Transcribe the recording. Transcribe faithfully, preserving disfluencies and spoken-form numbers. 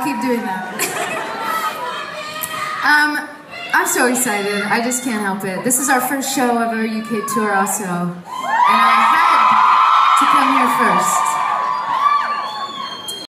I'll keep doing that. um, I'm so excited. I just can't help it. This is our first show of our U K tour also. And I had to come here first.